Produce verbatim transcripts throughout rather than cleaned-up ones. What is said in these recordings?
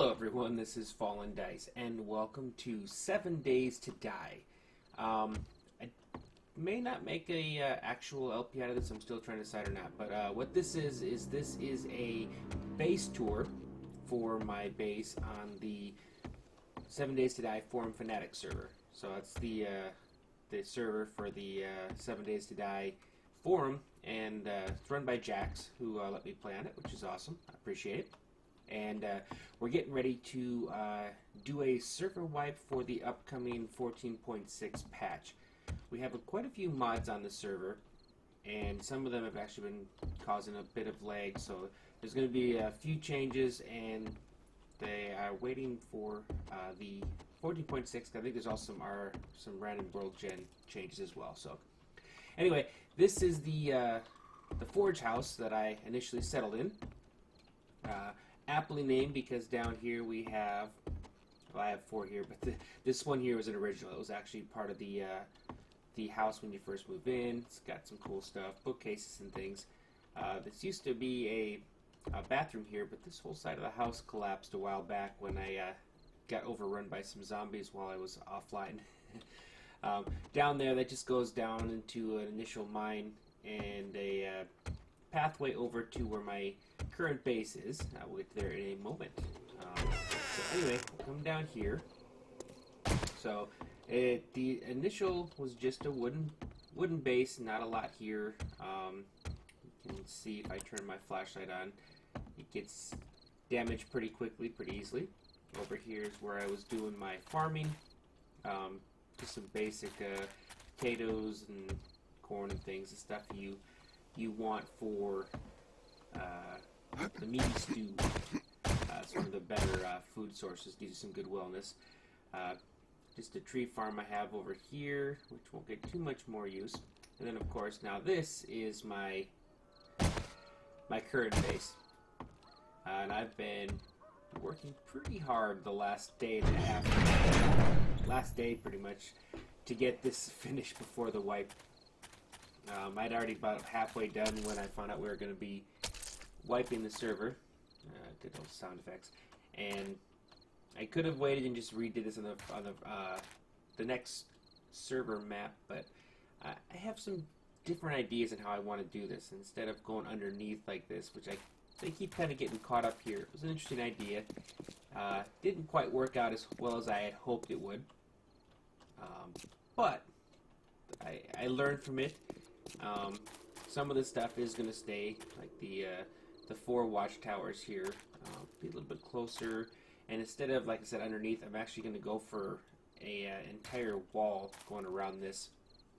Hello everyone, this is Fallen Dice, and welcome to Seven Days to Die. Um, I may not make a uh, actual L P out of this, I'm still trying to decide or not, but uh, what this is, is this is a base tour for my base on the Seven Days to Die Forum Fanatic server. So that's the, uh, the server for the uh, Seven Days to Die forum, and uh, it's run by Jax, who uh, let me play on it, which is awesome. I appreciate it. And uh, we're getting ready to uh, do a server wipe for the upcoming fourteen point six patch. We have a, quite a few mods on the server, and some of them have actually been causing a bit of lag, so there's going to be a few changes, and they are waiting for uh, the fourteen point six. I think there's also some, are, some random world gen changes as well. So anyway, this is the, uh, the Forge house that I initially settled in. Uh, aptly named because down here we have, well, I have four here, but the, this one here was an original. It was actually part of the uh, the house when you first move in. It's got some cool stuff, bookcases and things. Uh, this used to be a, a bathroom here, but this whole side of the house collapsed a while back when I uh, got overrun by some zombies while I was offline. um, down there, that just goes down into an initial mine and a uh, pathway over to where my current base is. I will get there in a moment. Um, so anyway, we'll come down here. So it, the initial was just a wooden wooden base, not a lot here. Um, you can see if I turn my flashlight on, it gets damaged pretty quickly, pretty easily. Over here is where I was doing my farming. Um, just some basic uh, potatoes and corn and things, the stuff you you want for uh, the meaty stew. Uh, it's one of the better uh, food sources, gives you some good wellness. Uh, just a tree farm I have over here, which won't get too much more use. And then, of course, now this is my my current base. Uh, and I've been working pretty hard the last day and a half, last day pretty much, to get this finished before the wipe. Um, I'd already about halfway done when I found out we were going to be wiping the server. Uh, did those sound effects, and I could have waited and just redid this on the on the uh, the next server map, but I, I have some different ideas on how I want to do this. Instead of going underneath like this, which I they keep kind of getting caught up here. It was an interesting idea. Uh, didn't quite work out as well as I had hoped it would, um, but I, I learned from it. Um, some of the stuff is going to stay, like the uh, the four watchtowers here. Uh, be a little bit closer, and instead of, like I said, underneath, I'm actually going to go for a uh, entire wall going around this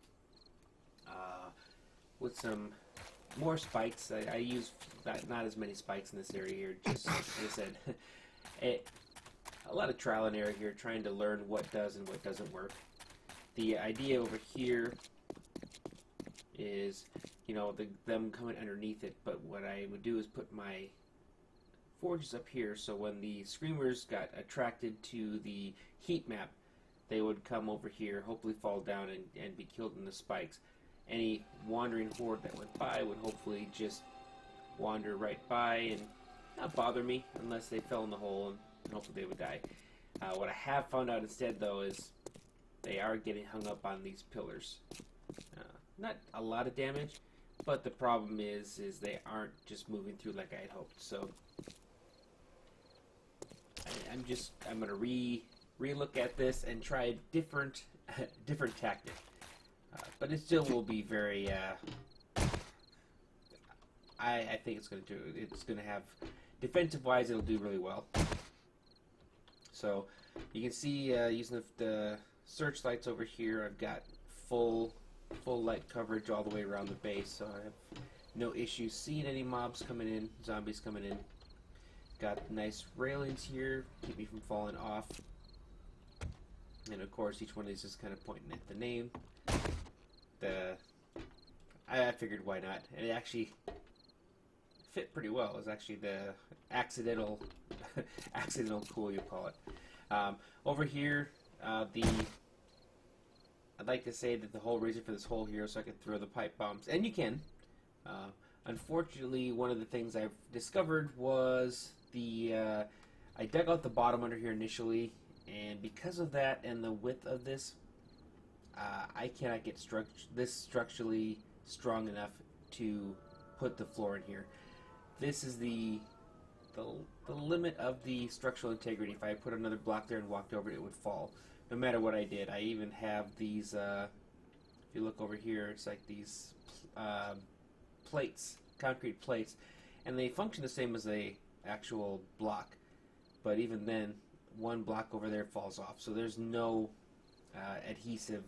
uh, with some more spikes. I, I use not, not as many spikes in this area here. Just like I said, it, a lot of trial and error here, trying to learn what does and what doesn't work. The idea over here is, you know, the, them coming underneath it, but what I would do is put my forges up here, so when the screamers got attracted to the heat map, they would come over here, hopefully fall down and, and be killed in the spikes. Any wandering horde that went by would hopefully just wander right by and not bother me unless they fell in the hole, and, and hopefully they would die. Uh, what I have found out instead, though, is they are getting hung up on these pillars. Uh, not a lot of damage, but the problem is is they aren't just moving through like I had hoped. So I, I'm just I'm gonna re re-look at this and try a different different tactic. Uh, but it still will be very. Uh, I I think it's gonna do. It's gonna have defensive wise. It'll do really well. So you can see uh, using the, the searchlights over here, I've got full full light coverage all the way around the base, so I have no issues seeing any mobs coming in, zombies coming in. Got nice railings here, keep me from falling off. And of course, each one of these is kind of pointing at the name. The I, I figured why not, and it actually fit pretty well. It was actually the accidental accidental cool, you call it. Um, over here, uh, the I'd like to say that the whole reason for this hole here is so I could throw the pipe bombs, and you can. Uh, unfortunately, one of the things I've discovered was the uh, I dug out the bottom under here initially, and because of that and the width of this, uh, I cannot get struct this structurally strong enough to put the floor in here. This is the, the the limit of the structural integrity. If I put another block there and walked over it, it would fall, no matter what I did. I even have these, uh, if you look over here, it's like these uh, plates, concrete plates, and they function the same as a actual block, but even then, one block over there falls off, so there's no uh, adhesive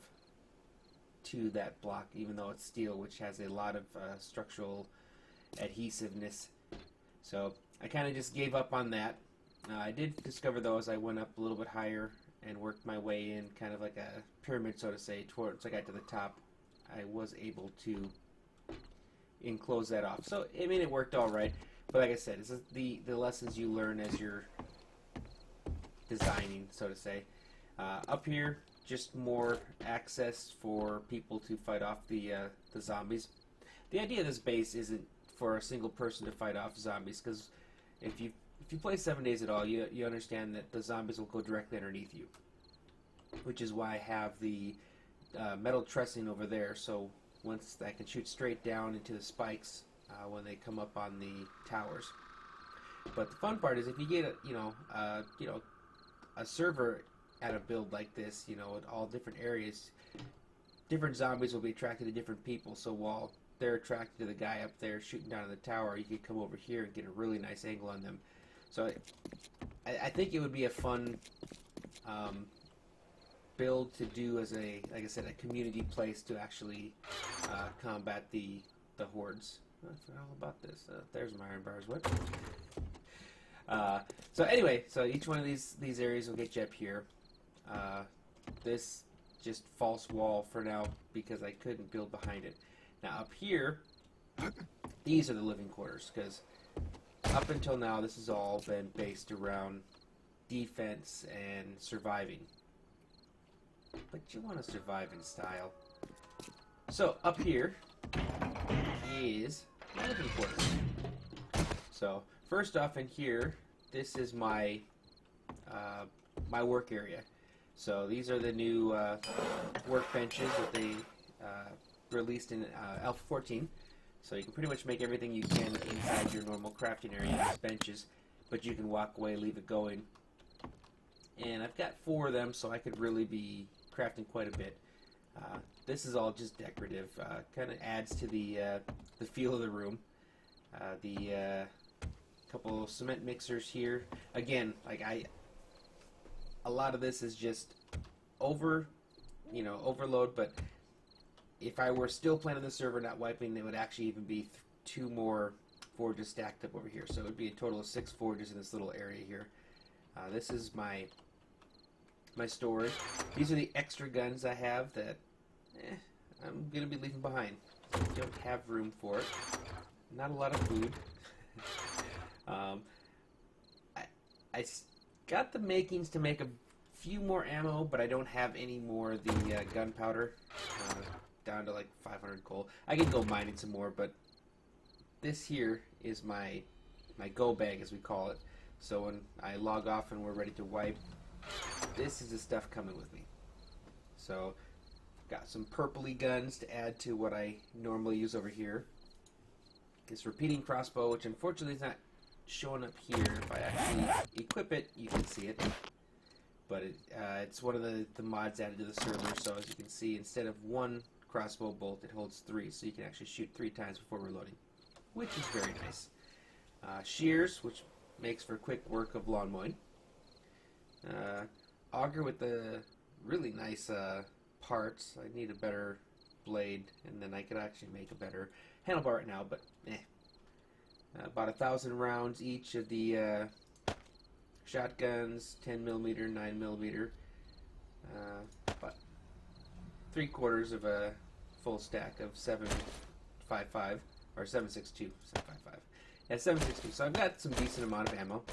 to that block, even though it's steel, which has a lot of uh, structural adhesiveness. So I kind of just gave up on that. Uh, I did discover, though, as I went up a little bit higher and worked my way in, kind of like a pyramid, so to say, towards I got to the top, I was able to enclose that off. So I mean, it worked all right. But like I said, it's the the lessons you learn as you're designing, so to say. Uh, up here, just more access for people to fight off the uh, the zombies. The idea of this base isn't for a single person to fight off zombies, because if you if you play Seven Days at all, you you understand that the zombies will go directly underneath you, which is why I have the uh, metal trussing over there. So once I can shoot straight down into the spikes uh, when they come up on the towers. But the fun part is if you get a, you know uh, you know a server at a build like this, you know, in all different areas, different zombies will be attracted to different people. So while they're attracted to the guy up there shooting down in the tower, you could come over here and get a really nice angle on them. So I, I think it would be a fun um, build to do as a, like I said, a community place to actually uh, combat the the hordes. I forgot all about this. Uh, there's my iron bars. What? Uh, so anyway, so each one of these these areas will get you up here. Uh, this just false wall for now because I couldn't build behind it. Now up here, these are the living quarters, because up until now this has all been based around defense and surviving. But you want to survive in style. So up here is my living quarters. So first off in here, this is my uh, my work area. So these are the new uh, workbenches that they uh, released in uh, Alpha fourteen. So you can pretty much make everything you can inside your normal crafting area as benches, but you can walk away, leave it going. And I've got four of them, so I could really be crafting quite a bit. Uh, this is all just decorative. Uh, kind of adds to the uh, the feel of the room. Uh, the uh, couple cement mixers here. Again, like I. A lot of this is just over, you know, overload, but if I were still playing on the server, not wiping, it would actually even be th two more forges stacked up over here. So it would be a total of six forges in this little area here. Uh, this is my my storage. These are the extra guns I have that eh, I'm going to be leaving behind. I don't have room for it. Not a lot of food. um, I... I got the makings to make a few more ammo, but I don't have any more of the uh, gunpowder. Uh, down to like five hundred coal. I can go mining some more, but this here is my my go bag, as we call it. So when I log off and we're ready to wipe, this is the stuff coming with me. So got some purpley guns to add to what I normally use over here. This repeating crossbow, which unfortunately is not showing up here. If I actually equip it, you can see it. But it, uh, it's one of the, the mods added to the server, so as you can see, instead of one crossbow bolt, it holds three, so you can actually shoot three times before reloading, which is very nice. Uh, shears, which makes for quick work of lawn mowing. Uh, auger with the really nice uh, parts. I need a better blade, and then I could actually make a better handlebar right now, but eh. Uh, about a thousand rounds each of the uh, shotguns, ten millimeter, nine millimeter. Uh, about three quarters of a full stack of seven five five or seven six two, seven five five. Yeah, seven six two. So I've got some decent amount of ammo.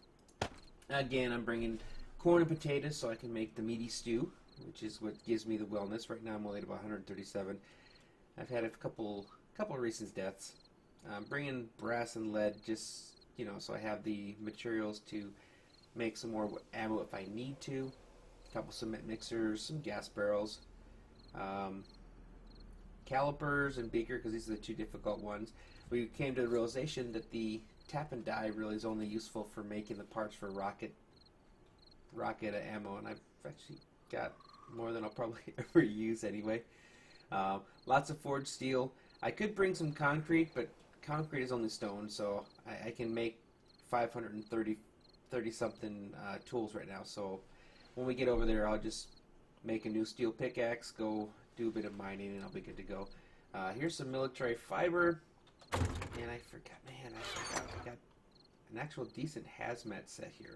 Again, I'm bringing corn and potatoes so I can make the meaty stew, which is what gives me the wellness. Right now I'm only at about one hundred thirty-seven. I've had a couple couple of recent deaths. I'm bringing brass and lead just, you know, so I have the materials to make some more ammo if I need to. A couple cement mixers, some gas barrels, um, calipers and beaker, because these are the two difficult ones. We came to the realization that the tap and die really is only useful for making the parts for rocket rocket ammo, and I've actually got more than I'll probably ever use anyway. Uh, lots of forged steel. I could bring some concrete, but concrete is only stone, so I, I can make five hundred thirty, thirty something uh, tools right now. So when we get over there, I'll just make a new steel pickaxe, go do a bit of mining, and I'll be good to go. Uh, here's some military fiber, and I forgot, man, I forgot, I got an actual decent hazmat set here.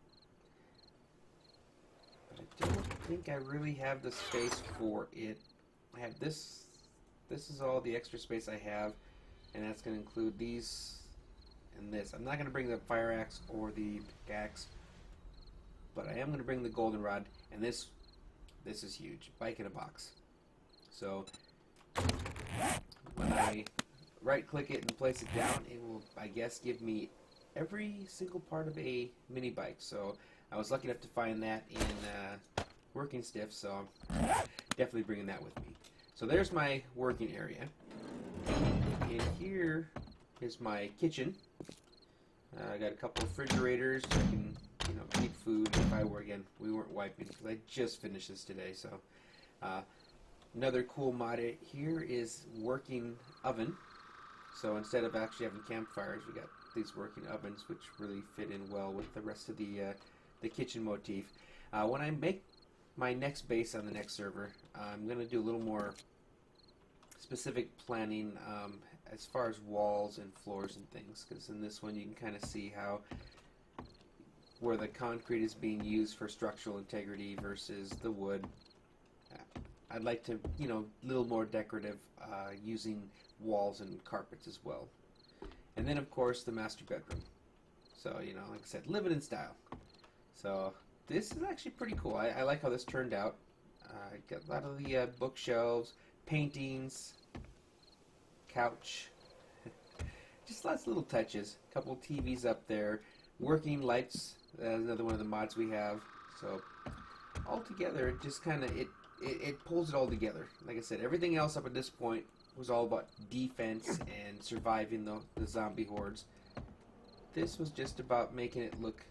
But I don't think I really have the space for it. I have this, this is all the extra space I have, and that's going to include these and this. I'm not going to bring the fire axe or the pickaxe, but I am going to bring the goldenrod, and this, this is huge, bike in a box. So when I right click it and place it down, it will, I guess, give me every single part of a mini bike. So I was lucky enough to find that in uh, Working Stiff, so I'm definitely bringing that with me. So there's my working area. And here is my kitchen. Uh, I got a couple of refrigerators. I can, you know, keep food if I were, again, we weren't wiping because I just finished this today. So uh, another cool mod here is working oven. So instead of actually having campfires, we got these working ovens, which really fit in well with the rest of the uh, the kitchen motif. Uh, when I make my next base on the next server, I'm going to do a little more specific planning um, as far as walls and floors and things, because in this one you can kind of see how where the concrete is being used for structural integrity versus the wood. I'd like to, you know, a little more decorative uh, using walls and carpets as well. And then, of course, the master bedroom. So, you know, like I said, living in style. So, this is actually pretty cool. I, I like how this turned out. Uh, got a lot of the uh, bookshelves, paintings, couch. Just lots of little touches. A couple T Vs up there. Working lights. Uh, another one of the mods we have. So, all together, it just kind of, it, it, it pulls it all together. Like I said, everything else up at this point was all about defense and surviving the, the zombie hordes. This was just about making it look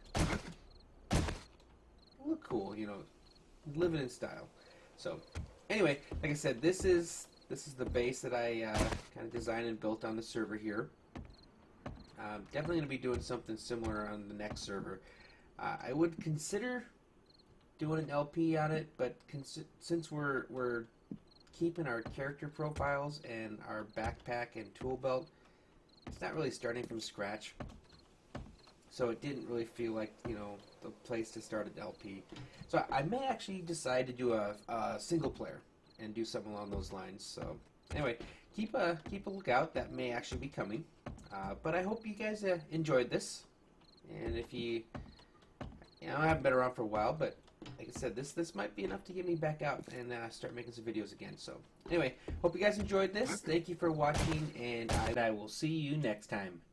look cool, you know, living in style. So, anyway, like I said, this is this is the base that I uh, kind of designed and built on the server here. Um, definitely going to be doing something similar on the next server. Uh, I would consider doing an L P on it, but since we're we're keeping our character profiles and our backpack and tool belt, it's not really starting from scratch. So it didn't really feel like, you know, the place to start an L P. So I may actually decide to do a, a single player and do something along those lines. So anyway, keep a keep a lookout. That may actually be coming. Uh, but I hope you guys uh, enjoyed this. And if you, you know, I haven't been around for a while, but like I said, this this might be enough to get me back out and uh, start making some videos again. So anyway, hope you guys enjoyed this. Thank you for watching, and I, I will see you next time.